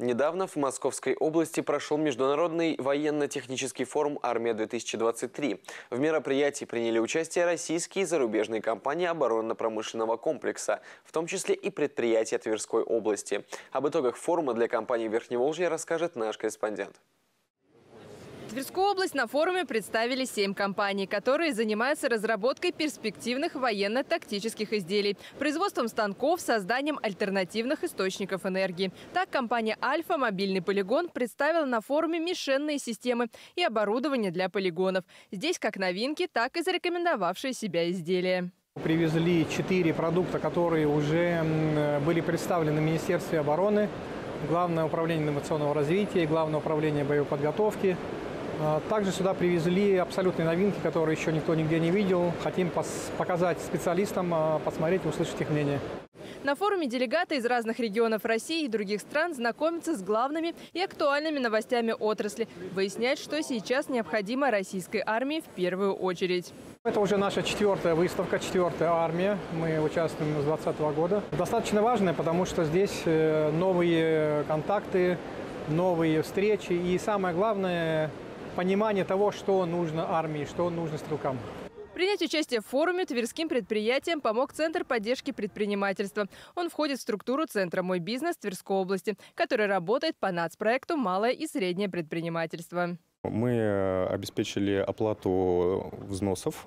Недавно в Московской области прошел международный военно-технический форум «Армия-2023». В мероприятии приняли участие российские и зарубежные компании оборонно-промышленного комплекса, в том числе и предприятия Тверской области. Об итогах форума для компании Верхневолжья расскажет наш корреспондент. Тверскую область на форуме представили 7 компаний, которые занимаются разработкой перспективных военно-тактических изделий, производством станков, созданием альтернативных источников энергии. Так, компания «Альфа» мобильный полигон представила на форуме мишенные системы и оборудование для полигонов. Здесь как новинки, так и зарекомендовавшие себя изделия. Привезли 4 продукта, которые уже были представлены в Министерстве обороны, Главное управление инновационного развития, Главное управление боевой подготовки. Также сюда привезли абсолютные новинки, которые еще никто нигде не видел. Хотим показать специалистам, посмотреть, услышать их мнение. На форуме делегаты из разных регионов России и других стран знакомятся с главными и актуальными новостями отрасли. Выяснять, что сейчас необходимо российской армии в первую очередь. Это уже наша 4-я выставка, 4-я армия. Мы участвуем с 2020 года. Достаточно важная, потому что здесь новые контакты, новые встречи и самое главное – понимание того, что нужно армии, что нужно стрелкам. Принять участие в форуме тверским предприятиям помог Центр поддержки предпринимательства. Он входит в структуру Центра «Мой бизнес» Тверской области, который работает по нацпроекту «Малое и среднее предпринимательство». Мы обеспечили оплату взносов,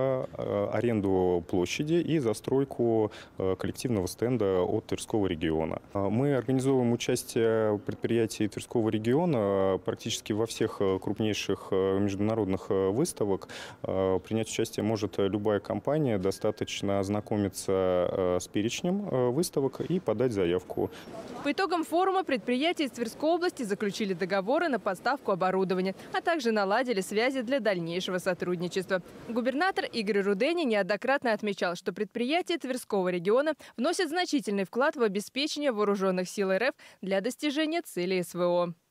аренду площади и застройку коллективного стенда от Тверского региона. Мы организовываем участие предприятий Тверского региона практически во всех крупнейших международных выставок. Принять участие может любая компания, достаточно ознакомиться с перечнем выставок и подать заявку. По итогам форума предприятия из Тверской области заключили договоры на поставку оборудования, а также наладили связи для дальнейшего сотрудничества. Губернатор Игорь Рудени неоднократно отмечал, что предприятия Тверского региона вносят значительный вклад в обеспечение вооруженных сил РФ для достижения целей СВО.